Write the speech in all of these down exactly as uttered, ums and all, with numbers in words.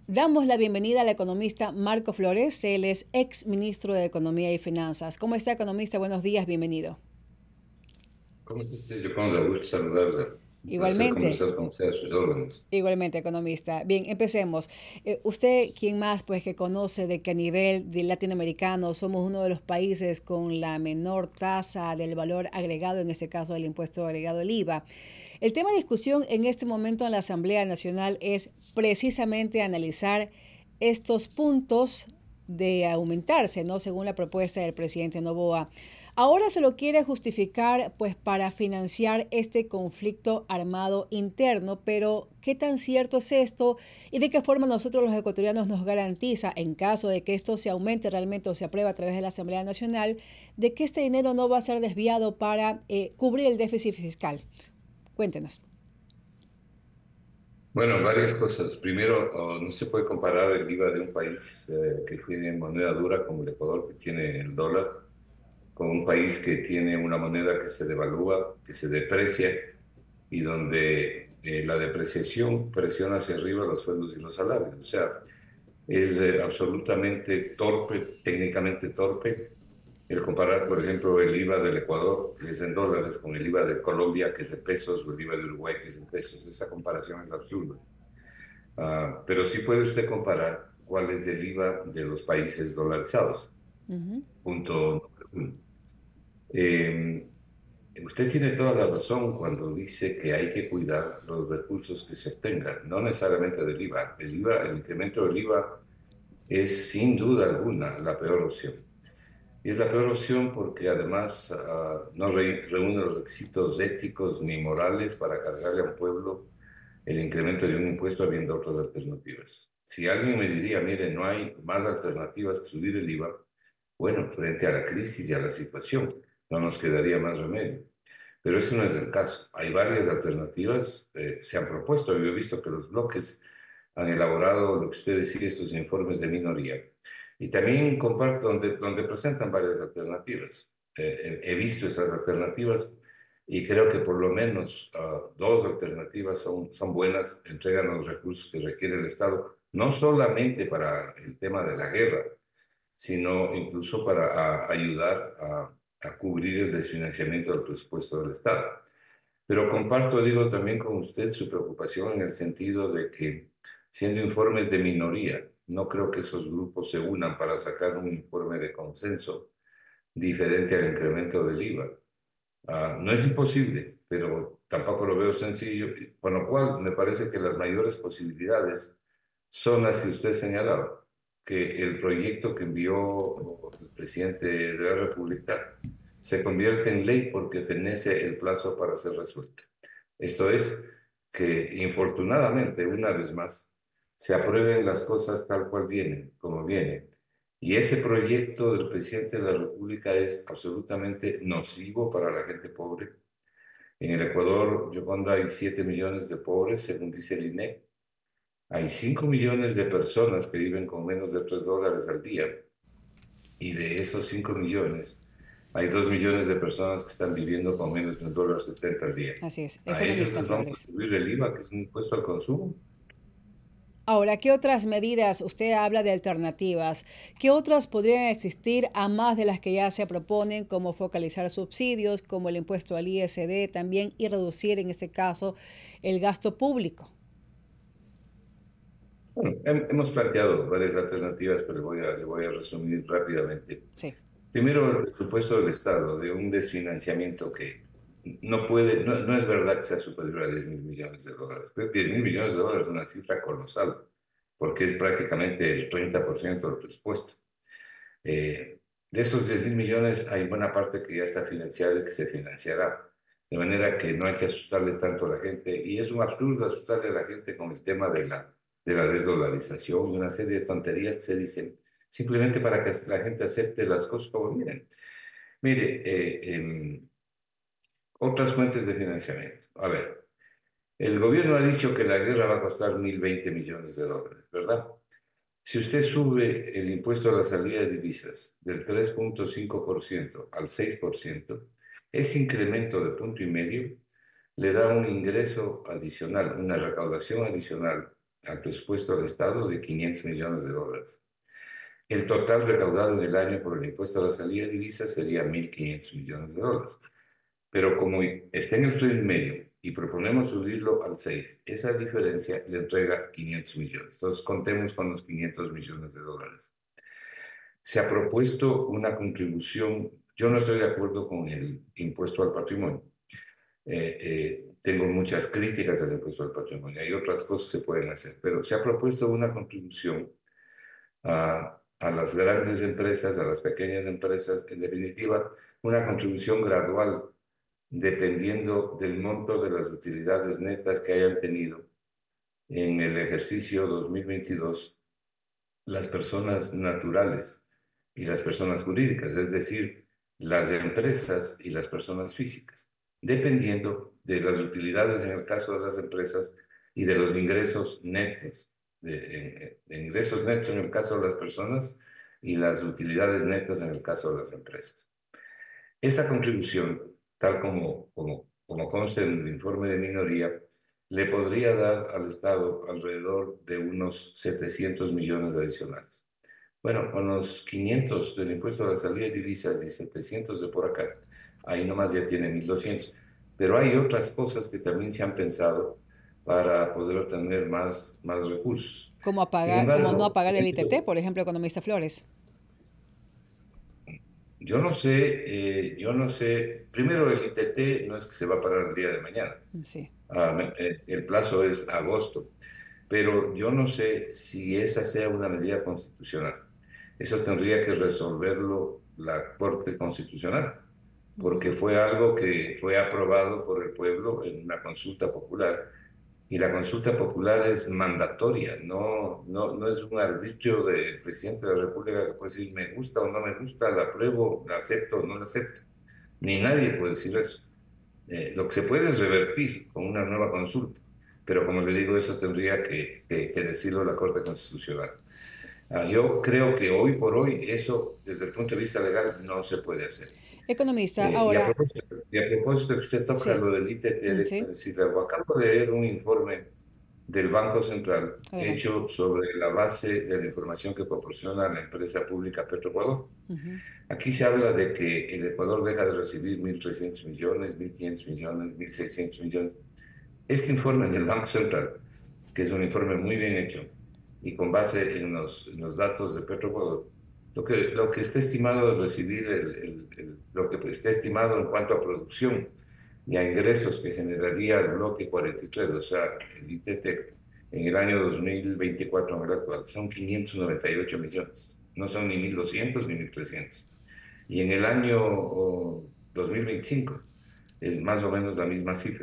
Damos la bienvenida al economista Marco Flores. Él es ex ministro de Economía y Finanzas. ¿Cómo está, economista? Buenos días, bienvenido. ¿Cómo está usted? Yo con gusto saludarla. Un placer Igualmente, conversar con usted a sus órdenes. igualmente, economista. Bien, empecemos. Eh, usted, ¿quién más pues que conoce de que a nivel de latinoamericano somos uno de los países con la menor tasa del valor agregado, en este caso el impuesto agregado, el IVA? El tema de discusión en este momento en la Asamblea Nacional es precisamente analizar estos puntos de aumentarse, ¿no? Según la propuesta del presidente Noboa. Ahora se lo quiere justificar pues para financiar este conflicto armado interno, pero ¿qué tan cierto es esto y de qué forma nosotros los ecuatorianos nos garantiza, en caso de que esto se aumente realmente o se apruebe a través de la Asamblea Nacional, de que este dinero no va a ser desviado para eh, cubrir el déficit fiscal? Cuéntenos. Bueno, varias cosas. Primero, oh, no se puede comparar el IVA de un país eh, que tiene moneda dura como el Ecuador, que tiene el dólar, con un país que tiene una moneda que se devalúa, que se deprecia y donde eh, la depreciación presiona hacia arriba los sueldos y los salarios. O sea, es eh, absolutamente torpe, técnicamente torpe. El comparar, por ejemplo, el IVA del Ecuador, que es en dólares, con el IVA de Colombia, que es en pesos, o el IVA de Uruguay, que es en pesos, esa comparación es absurda. Ah, pero sí puede usted comparar cuál es el IVA de los países dolarizados. Ujú. Punto número uno. Eh, Usted tiene toda la razón cuando dice que hay que cuidar los recursos que se obtengan, no necesariamente del IVA. El IVA, el incremento del IVA es sin duda alguna la peor opción. Y es la peor opción porque además ah, no re- reúne los requisitos éticos ni morales para cargarle a un pueblo el incremento de un impuesto habiendo otras alternativas. Si alguien me diría, mire, no hay más alternativas que subir el IVA, bueno, frente a la crisis y a la situación, no nos quedaría más remedio. Pero ese no es el caso. Hay varias alternativas, eh, se han propuesto. Yo he visto que los bloques han elaborado lo que usted decía, estos informes de minoría. Y también comparto donde, donde presentan varias alternativas. Eh, he he visto esas alternativas y creo que por lo menos ah, dos alternativas son, son buenas, entregan los recursos que requiere el Estado, no solamente para el tema de la guerra, sino incluso para a- ayudar a, a cubrir el desfinanciamiento del presupuesto del Estado. Pero comparto, digo, también con usted su preocupación en el sentido de que, siendo informes de minoría, no creo que esos grupos se unan para sacar un informe de consenso diferente al incremento del IVA. Ah, no es imposible, pero tampoco lo veo sencillo, con lo cual me parece que las mayores posibilidades son las que usted señalaba, que el proyecto que envió el presidente de la República se convierte en ley porque fenece el plazo para ser resuelto. Esto es, que infortunadamente, una vez más, se aprueben las cosas tal cual vienen, como vienen. Y ese proyecto del presidente de la República es absolutamente nocivo para la gente pobre. En el Ecuador, Yoconda, hay siete millones de pobres, según dice el INEC. Hay cinco millones de personas que viven con menos de tres dólares al día. Y de esos cinco millones, hay dos millones de personas que están viviendo con menos de un dólar setenta al día. Así es, A ellos economista les vamos a Flores. subir el IVA, que es un impuesto al consumo. Ahora, ¿qué otras medidas? Usted habla de alternativas. ¿Qué otras podrían existir a más de las que ya se proponen, como focalizar subsidios, como el impuesto al I S D también y reducir en este caso el gasto público? Bueno, hem- hemos planteado varias alternativas, pero voy a, le voy a resumir rápidamente. Sí. Primero, el presupuesto del Estado de un desfinanciamiento que no puede, no, no es verdad que sea superior a diez mil millones de dólares. Pues diez mil millones de dólares es una cifra colosal, porque es prácticamente el treinta por ciento del presupuesto. Eh, de esos diez mil millones hay buena parte que ya está financiada y que se financiará. De manera que no hay que asustarle tanto a la gente. Y es un absurdo asustarle a la gente con el tema de la, de la desdolarización y una serie de tonterías que se dicen simplemente para que la gente acepte las cosas como vienen. Mire, eh, em, otras fuentes de financiamiento. A ver, el gobierno ha dicho que la guerra va a costar mil veinte millones de dólares, ¿verdad? Si usted sube el impuesto a la salida de divisas del tres punto cinco por ciento al seis por ciento, ese incremento de punto y medio le da un ingreso adicional, una recaudación adicional al presupuesto del Estado de quinientos millones de dólares. El total recaudado en el año por el impuesto a la salida de divisas sería mil quinientos millones de dólares. Pero como está en el tres y medio y proponemos subirlo al seis, esa diferencia le entrega quinientos millones. Entonces contemos con los quinientos millones de dólares. Se ha propuesto una contribución, yo no estoy de acuerdo con el impuesto al patrimonio. Eh, eh, tengo muchas críticas al impuesto al patrimonio. Hay otras cosas que se pueden hacer, pero se ha propuesto una contribución a, a las grandes empresas, a las pequeñas empresas, en definitiva, una contribución gradual dependiendo del monto de las utilidades netas que hayan tenido en el ejercicio dos mil veintidós las personas naturales y las personas jurídicas, es decir, las empresas y las personas físicas, dependiendo de las utilidades en el caso de las empresas y de los ingresos netos, de, de ingresos netos en el caso de las personas y las utilidades netas en el caso de las empresas. Esa contribución, tal como, como, como consta en el informe de minoría, le podría dar al Estado alrededor de unos setecientos millones adicionales. Bueno, con los quinientos del impuesto a la salida de divisas y setecientos de por acá, ahí nomás ya tiene mil doscientos. Pero hay otras cosas que también se han pensado para poder obtener más, más recursos. Como, Sin apagar, como no embargo, apagar el I T T, esto, por ejemplo, economista Flores. yo no sé, eh, yo no sé, primero el I T T no es que se va a parar el día de mañana. Sí. Ah, me- eh, el plazo es agosto, pero yo no sé si esa sea una medida constitucional. Eso tendría que resolverlo la Corte Constitucional, porque Ujú. fue algo que fue aprobado por el pueblo en una consulta popular. Y la consulta popular es mandatoria, no, no, no es un arbitrio del presidente de la República que puede decir me gusta o no me gusta, la apruebo, la acepto o no la acepto. Ni nadie puede decir eso. Eh, lo que se puede es revertir con una nueva consulta, pero como le digo, eso tendría que, que, que decirlo la Corte Constitucional. Ah, yo creo que hoy por hoy Sí. eso, desde el punto de vista legal, no se puede hacer. Economista, Eh, y, a ahora, propósito, y a propósito que usted toca sí, lo del I T T, mm, déjeme sí, decirle algo. Acabo de leer un informe del Banco Central adelante. hecho sobre la base de la información que proporciona la empresa pública Petroecuador. Ujú. Aquí se habla de que el Ecuador deja de recibir mil trescientos millones, mil quinientos millones, mil seiscientos millones. Este informe del Banco Central, que es un informe muy bien hecho y con base en los, en los datos de Petroecuador, lo que, lo que está estimado de recibir, el, el, el, lo que está estimado en cuanto a producción y a ingresos que generaría el bloque cuarenta y tres, o sea, el I T T, en el año dos mil veinticuatro, en el actual, son quinientos noventa y ocho millones. No son ni mil doscientos ni mil trescientos. Y en el año oh, dos mil veinticinco es más o menos la misma cifra.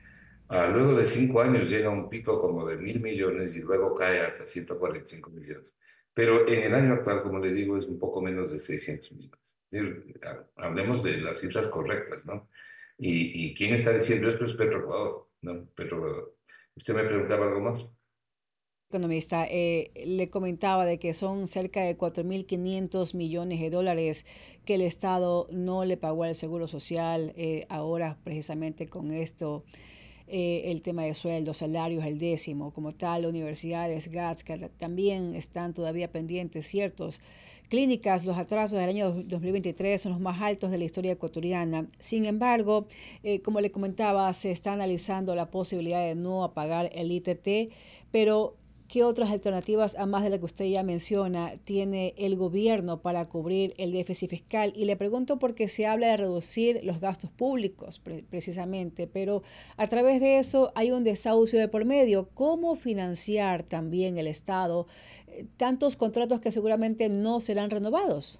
Ah, luego de cinco años llega a un pico como de mil millones y luego cae hasta ciento cuarenta y cinco millones. Pero en el año actual, como le digo, es un poco menos de seiscientos millones. Es decir, ha- hablemos de las cifras correctas, ¿no? Y, y quién está diciendo esto es Petroecuador, ¿no? Petroecuador. Usted me preguntaba algo más. Economista, eh, le comentaba de que son cerca de cuatro mil quinientos millones de dólares que el Estado no le pagó al Seguro Social, eh, ahora precisamente con esto, eh, el tema de sueldos, salarios, el décimo, como tal, universidades, G A T S, que también están todavía pendientes ciertos. Clínicas, los atrasos del año dos mil veintitrés son los más altos de la historia ecuatoriana. Sin embargo, eh, como le comentaba, se está analizando la posibilidad de no apagar el I T T, pero ¿qué otras alternativas, a más de la que usted ya menciona, tiene el gobierno para cubrir el déficit fiscal? Y le pregunto porque se habla de reducir los gastos públicos, pre precisamente, pero a través de eso hay un desahucio de por medio. ¿Cómo financiar también el Estado eh, tantos contratos que seguramente no serán renovados?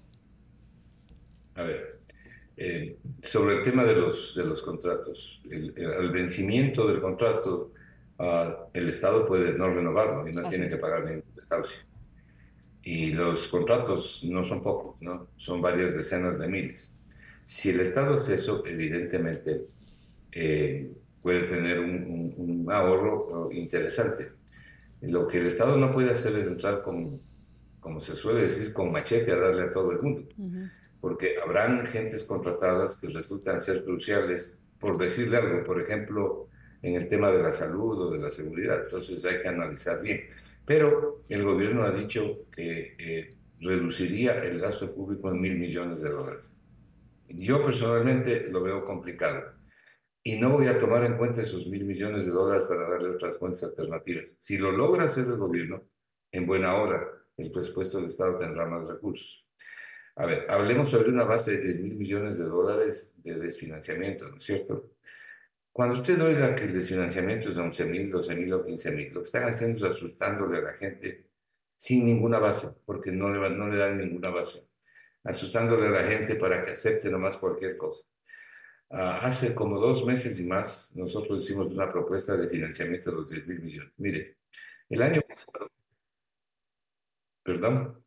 A ver, eh, sobre el tema de los, de los contratos, el, el- al vencimiento del contrato, ah, el Estado puede no renovarlo y no Así tiene que es. pagar ningún desahucio. Y los contratos no son pocos, ¿no? Son varias decenas de miles. Si el Estado hace eso, evidentemente eh, puede tener un, un- un ahorro eh, interesante. Lo que el Estado no puede hacer es entrar con, como se suele decir, con machete a darle a todo el mundo, Ujú. porque habrán gentes contratadas que resultan ser cruciales, por decirle algo, por ejemplo, en el tema de la salud o de la seguridad. Entonces hay que analizar bien. Pero el gobierno ha dicho que eh, reduciría el gasto público en mil millones de dólares. Yo personalmente lo veo complicado y no voy a tomar en cuenta esos mil millones de dólares para darle otras fuentes alternativas. Si lo logra hacer el gobierno, en buena hora, el presupuesto del Estado tendrá más recursos. A ver, hablemos sobre una base de diez mil millones de dólares de desfinanciamiento, ¿no es cierto? Cuando usted oiga que el desfinanciamiento es de once mil, doce mil o quince mil, lo que están haciendo es asustándole a la gente sin ninguna base, porque no le, no le dan ninguna base, asustándole a la gente para que acepte nomás cualquier cosa. Uh, hace como dos meses y más, nosotros hicimos una propuesta de financiamiento de los diez mil millones. Mire, el año pasado, perdón,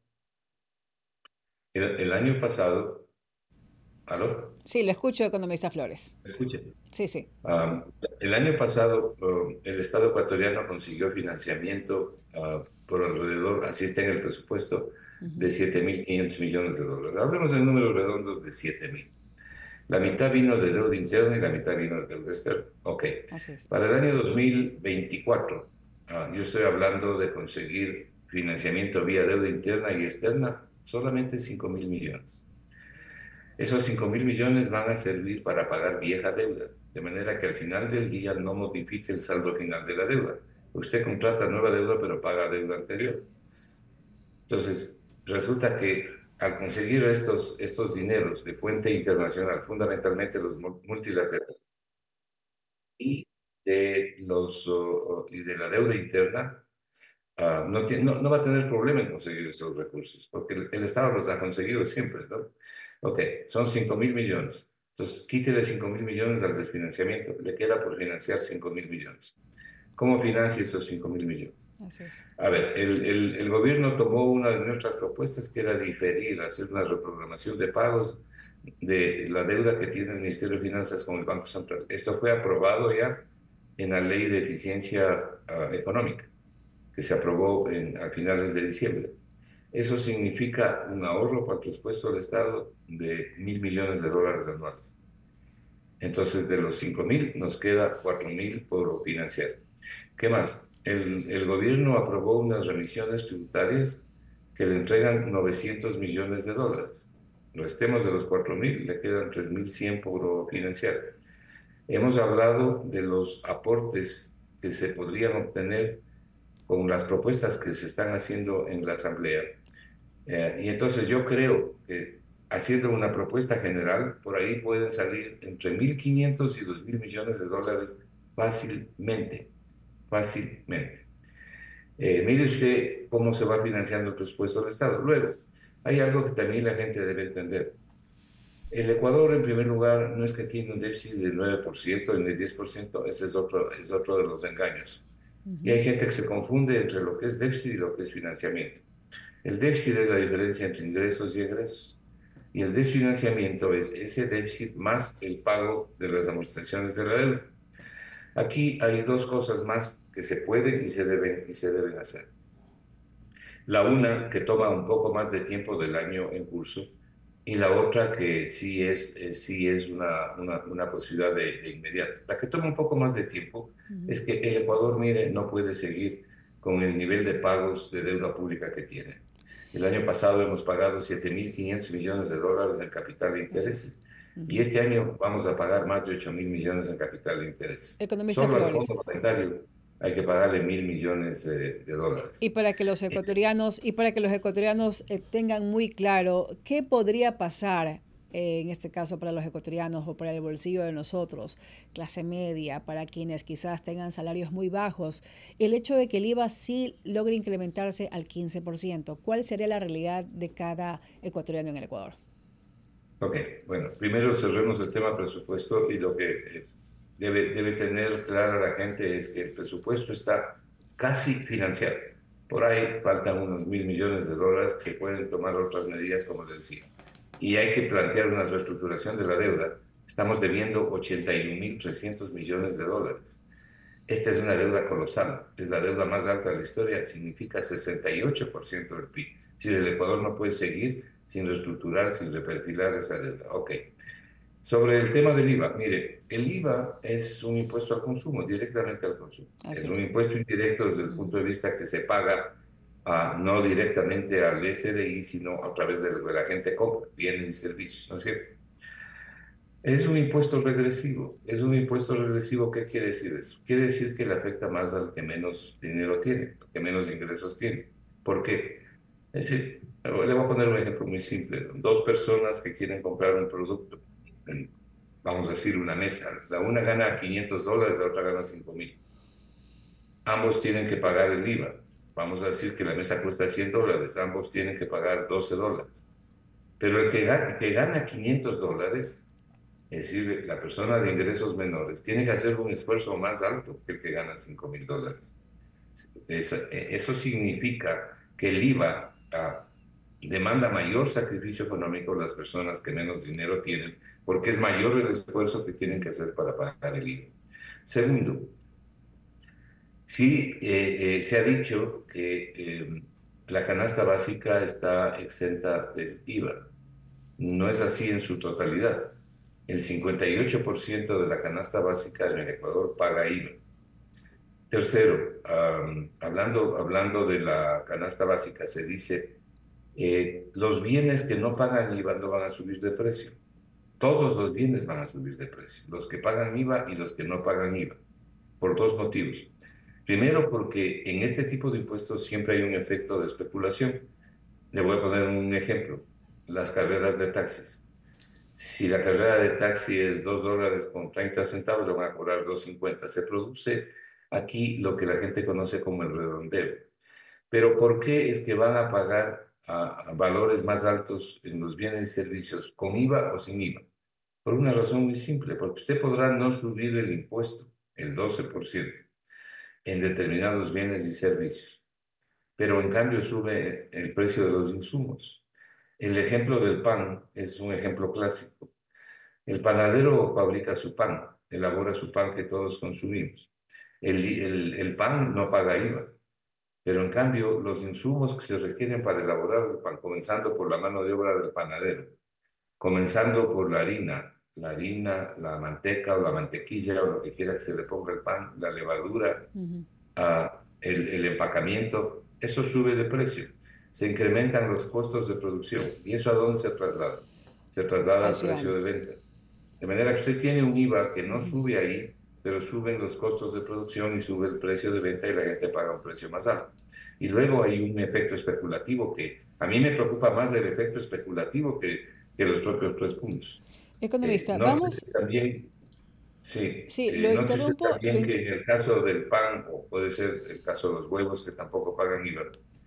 el, el año pasado, ¿aló? Sí, lo escucho, economista Flores. ¿Me escucha? Sí, sí. Um, el año pasado, um, el Estado ecuatoriano consiguió financiamiento uh, por alrededor, así está en el presupuesto, Ujú. de siete mil quinientos millones de dólares. Hablemos de números redondos de siete mil. La mitad vino de deuda interna y la mitad vino de deuda externa. Ok. Así es. Para el año dos mil veinticuatro, uh, yo estoy hablando de conseguir financiamiento vía deuda interna y externa, solamente cinco mil millones. Esos cinco mil millones van a servir para pagar vieja deuda, de manera que al final del día no modifique el saldo final de la deuda. Usted contrata nueva deuda, pero paga deuda anterior. Entonces, resulta que al conseguir estos, estos dineros de fuente internacional, fundamentalmente los multilaterales, y de, los, uh, y de la deuda interna, uh, no, tiene, no, no, va a tener problema en conseguir esos recursos, porque el, el Estado los ha conseguido siempre, ¿no? Ok, son cinco mil millones. Entonces, quítele cinco mil millones al desfinanciamiento, le queda por financiar cinco mil millones. ¿Cómo financia esos cinco mil millones? Así es. A ver, el, el, el gobierno tomó una de nuestras propuestas que era diferir, hacer una reprogramación de pagos de la deuda que tiene el Ministerio de Finanzas con el Banco Central. Esto fue aprobado ya en la Ley de Eficiencia uh, Económica, que se aprobó en, a finales de diciembre. Eso significa un ahorro para el presupuesto del Estado de mil millones de dólares anuales. Entonces, de los cinco mil, nos queda cuatro mil por financiar. ¿Qué más? El, el gobierno aprobó unas remisiones tributarias que le entregan novecientos millones de dólares. Restemos de los cuatro mil, le quedan tres mil cien por financiar. Hemos hablado de los aportes que se podrían obtener con las propuestas que se están haciendo en la Asamblea. Eh, y entonces yo creo que haciendo una propuesta general, por ahí pueden salir entre mil quinientos y dos mil millones de dólares fácilmente, fácilmente. Eh, mire usted cómo se va financiando el presupuesto del Estado. Luego, hay algo que también la gente debe entender. El Ecuador, en primer lugar, no es que tiene un déficit del nueve por ciento ni del diez por ciento, ese es otro, es otro de los engaños. Y Ujú. hay gente que se confunde entre lo que es déficit y lo que es financiamiento. El déficit es la diferencia entre ingresos y egresos. Y el desfinanciamiento es ese déficit más el pago de las amortizaciones de la deuda. Aquí hay dos cosas más que se pueden y se deben, y se deben hacer. La una, que toma un poco más de tiempo del año en curso, y la otra que sí es, eh, sí es una, una, una posibilidad de, de inmediato. La que toma un poco más de tiempo Ujú. es que el Ecuador, mire, no puede seguir con el nivel de pagos de deuda pública que tiene. El año pasado hemos pagado siete mil quinientos millones de dólares en capital de Así es. intereses y Ujú. este año vamos a pagar más de ocho mil millones en capital de intereses. Economista Solo al Flores. Fondo Monetario hay que pagarle mil millones eh, de Y dólares. para que los Es- ecuatorianos, y para que los ecuatorianos eh, tengan muy claro qué podría pasar, eh, en este caso para los ecuatorianos o para el bolsillo de nosotros, clase media, para quienes quizás tengan salarios muy bajos, el hecho de que el IVA sí logre incrementarse al quince por ciento, ¿cuál sería la realidad de cada ecuatoriano en el Ecuador? Ok, bueno, primero cerremos el tema presupuesto y lo que eh, debe, debe tener clara la gente es que el presupuesto está casi financiado. Por ahí faltan unos mil millones de dólares que se pueden tomar otras medidas, como les decía. Y hay que plantear una reestructuración de la deuda. Estamos debiendo ochenta y un mil trescientos millones de dólares. Esta es una deuda colosal, es la deuda más alta de la historia, significa sesenta y ocho por ciento del P I B. Si el Ecuador no puede seguir sin reestructurar, sin reperfilar esa deuda. Ok. Sobre el tema del IVA, mire, el IVA es un impuesto al consumo, directamente al consumo. Así Es un es. impuesto indirecto desde el punto Ujú. de vista que se paga ah, no directamente al S D I, sino a través de lo que la gente compra, bienes y servicios, ¿no es cierto? Es un impuesto regresivo. Es un impuesto regresivo, ¿qué quiere decir eso? Quiere decir que le afecta más al que menos dinero tiene, al que menos ingresos tiene. ¿Por qué? Es decir, le voy a poner un ejemplo muy simple. Dos personas que quieren comprar un producto, en- vamos a decir una mesa, la una gana quinientos dólares, la otra gana cinco mil. Ambos tienen que pagar el IVA. Vamos a decir que la mesa cuesta cien dólares, ambos tienen que pagar doce dólares. Pero el que gana, que gana quinientos dólares, es decir, la persona de ingresos menores, tiene que hacer un esfuerzo más alto que el que gana cinco mil dólares. Es- Eso significa que el IVA ah, demanda mayor sacrificio económico a las personas que menos dinero tienen, porque es mayor el esfuerzo que tienen que Ujú. hacer para pagar el IVA. Segundo, sí, eh, eh, se ha dicho que eh, la canasta básica está exenta del IVA. No es así en su totalidad. El cincuenta y ocho por ciento de la canasta básica en el Ecuador paga IVA. Tercero, am, hablando, hablando de la canasta básica, se dice, eh, los bienes que no pagan IVA no van a subir de precio. Todos los bienes van a subir de precio, los que pagan IVA y los que no pagan IVA, por dos motivos. Primero, porque en este tipo de impuestos siempre hay un efecto de especulación. Le voy a poner un ejemplo, las carreras de taxis. Si la carrera de taxi es dos dólares con treinta centavos, le van a cobrar dos cincuenta. Se produce aquí lo que la gente conoce como el redondeo. Pero ¿por qué es que van a pagar a, a valores más altos en los bienes y servicios con IVA o sin IVA? Por una razón muy simple, porque usted podrá no subir el impuesto, el doce por ciento, en determinados bienes y servicios, pero en cambio sube el precio de los insumos. El ejemplo del pan es un ejemplo clásico. El panadero fabrica su pan, elabora su pan que todos consumimos. El, el, el pan no paga IVA, pero en cambio los insumos que se requieren para elaborar el pan, comenzando por la mano de obra del panadero, comenzando por la harina, la harina, la manteca o la mantequilla o lo que quiera que se le ponga el pan, la levadura, Ujú. ah, el, el empacamiento, eso sube de precio. Se incrementan los costos de producción. ¿Y eso a dónde se traslada? Se traslada Al al precio ciudadano. de venta. De manera que usted tiene un IVA que no Ujú. sube ahí, pero suben los costos de producción y sube el precio de venta y la gente paga un precio más alto. Y luego hay un efecto especulativo que a mí me preocupa más del efecto especulativo que, que los propios tres puntos. Eh, Economista, note vamos, usted también, sí, sí, eh, lo note usted interrumpo, lo también in- que en el caso del pan, o puede ser el caso de los huevos que tampoco pagan IVA,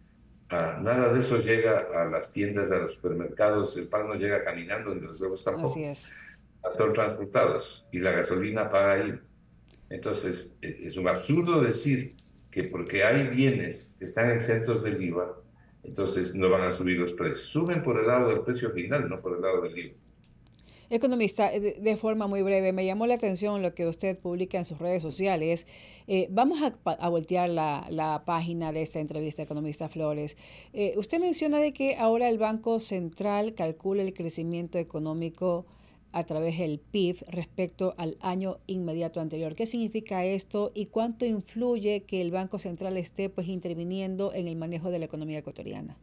ah, nada de eso llega a las tiendas, a los supermercados, el pan no llega caminando, ni los huevos así tampoco es. son transportados y la gasolina paga ahí. Entonces, e- es un absurdo decir que porque hay bienes que están exentos del IVA, entonces no van a subir los precios. Suben por el lado del precio final, no por el lado del IVA. Economista, eh, de, de forma muy breve, me llamó la atención lo que usted publica en sus redes sociales. Eh, vamos a, pa- a voltear la, la página de esta entrevista, Economista Flores. Eh, usted menciona de que ahora el Banco Central calcula el crecimiento económico a través del P I B respecto al año inmediato anterior. ¿Qué significa esto y cuánto influye que el Banco Central esté pues interviniendo en el manejo de la economía ecuatoriana?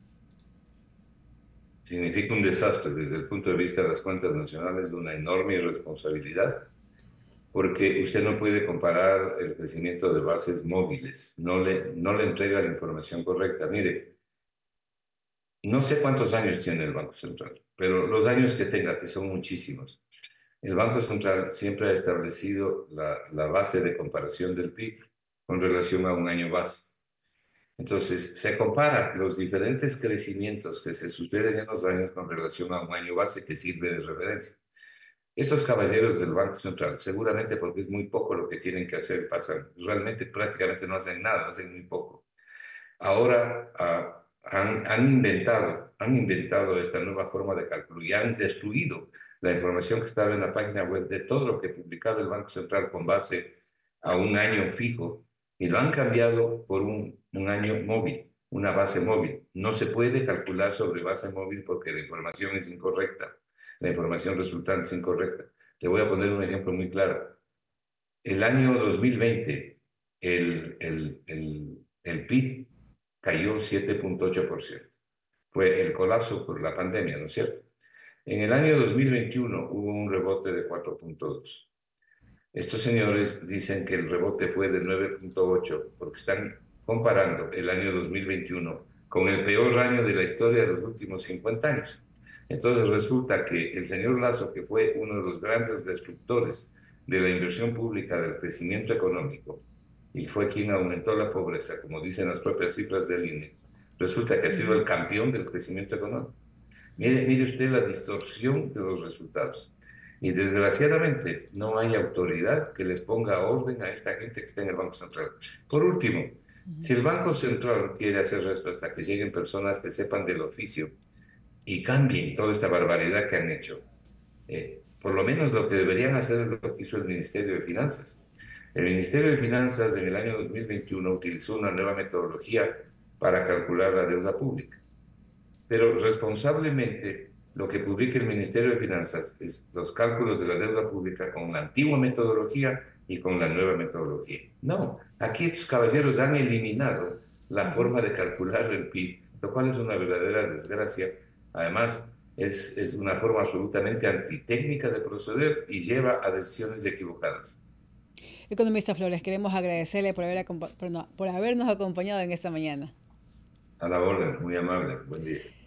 Significa un desastre desde el punto de vista de las cuentas nacionales, de una enorme irresponsabilidad, porque usted no puede comparar el crecimiento de bases móviles, no le, no le entrega la información correcta. Mire, no sé cuántos años tiene el Banco Central, pero los años que tenga, que son muchísimos, el Banco Central siempre ha establecido la, la base de comparación del P I B con relación a un año base. Entonces, se compara los diferentes crecimientos que se suceden en los años con relación a un año base que sirve de referencia. Estos caballeros del Banco Central, seguramente porque es muy poco lo que tienen que hacer, pasan, realmente prácticamente no hacen nada, hacen muy poco. Ahora ah, han, han inventado, han inventado esta nueva forma de cálculo y han destruido la información que estaba en la página web de todo lo que publicaba el Banco Central con base a un año fijo y lo han cambiado por un, un año móvil, una base móvil. No se puede calcular sobre base móvil porque la información es incorrecta, la información resultante es incorrecta. Le voy a poner un ejemplo muy claro. El año dos mil veinte, el, el, el, el P I B cayó siete punto ocho por ciento. Fue el colapso por la pandemia, ¿no es cierto? En el año dos mil veintiuno hubo un rebote de cuatro punto dos. Estos señores dicen que el rebote fue de nueve punto ocho porque están comparando el año dos mil veintiuno con el peor año de la historia de los últimos cincuenta años. Entonces resulta que el señor Lazo, que fue uno de los grandes destructores de la inversión pública, del crecimiento económico, y fue quien aumentó la pobreza, como dicen las propias cifras del I N E, resulta que ha sido el Ujú. campeón del crecimiento económico. Mire, mire usted la distorsión de los resultados. Y desgraciadamente no hay autoridad que les ponga orden a esta gente que está en el Banco Central. Por último, si Ujú. el Banco Central quiere hacer esto hasta que lleguen personas que sepan del oficio y cambien toda esta barbaridad que han hecho, eh, por lo menos lo que deberían hacer es lo que hizo el Ministerio de Finanzas. El Ministerio de Finanzas en el año dos mil veintiuno utilizó una nueva metodología para calcular la deuda pública. Pero responsablemente, lo que publica el Ministerio de Finanzas es los cálculos de la deuda pública con la antigua metodología y con la nueva metodología. No, aquí estos caballeros han eliminado la Ujú. forma de calcular el P I B, lo cual es una verdadera desgracia. Además, es, es una forma absolutamente antitécnica de proceder y lleva a decisiones equivocadas. Economista Flores, queremos agradecerle por, haber, acompa- por no- por habernos acompañado en esta mañana. A la orden, muy amable. Buen día.